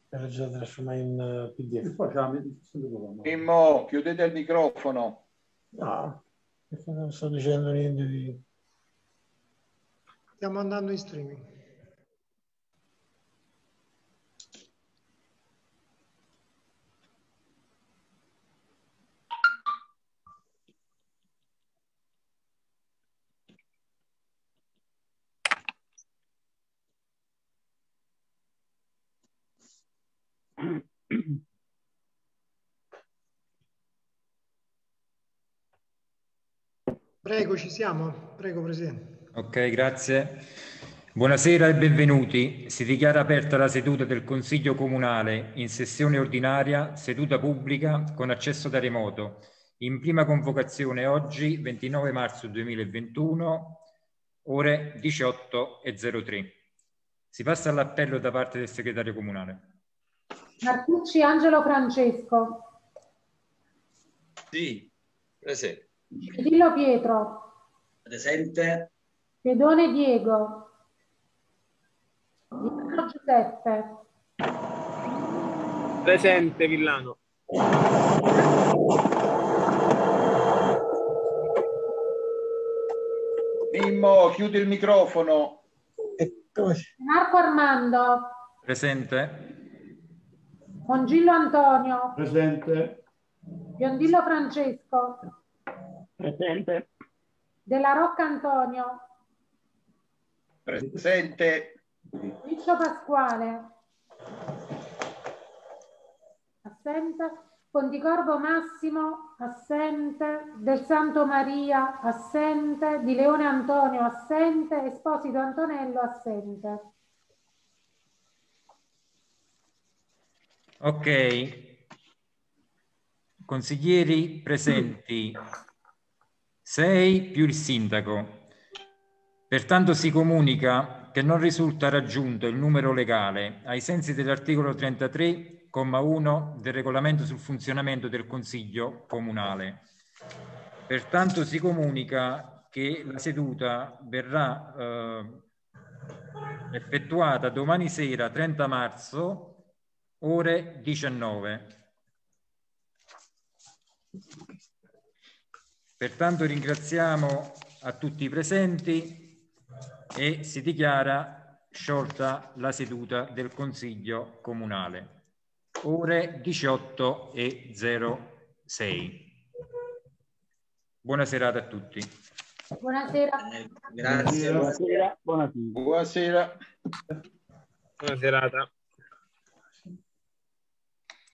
Era già trasformata in PDF. Mimmo, chiudete il microfono. No, perché non sto dicendo niente di... Stiamo andando in streaming. Prego, ci siamo. Prego, Presidente. Ok, grazie. Buonasera e benvenuti. Si dichiara aperta la seduta del Consiglio Comunale in sessione ordinaria, seduta pubblica con accesso da remoto. In prima convocazione oggi, 29 marzo 2021, ore 18:03. Si passa all'appello da parte del segretario comunale. Martucci Angelo Francesco. Sì, presente. Pedillo Pietro. Presente. Pedone Diego. Villano Giuseppe. Presente Villano. Mimmo, chiudi il microfono. Marco Armando. Presente. Mongillo Antonio. Presente. Biondillo Francesco. Presente. Della Rocca Antonio. Presente. Riccio Pasquale. Assente. Ponticorvo Massimo. Assente. Del Santo Maria. Assente. Di Leone Antonio. Assente. Esposito Antonello. Assente. Ok. Consiglieri presenti 6 più il sindaco. Pertanto si comunica che non risulta raggiunto il numero legale ai sensi dell'articolo 33,1 del regolamento sul funzionamento del Consiglio Comunale. Pertanto si comunica che la seduta verrà effettuata domani sera 30 marzo ore 19. Pertanto ringraziamo a tutti i presenti e si dichiara sciolta la seduta del Consiglio Comunale. Ore 18:06. Buona serata a tutti. Buonasera. Grazie. Buonasera. Buonasera. Buona serata.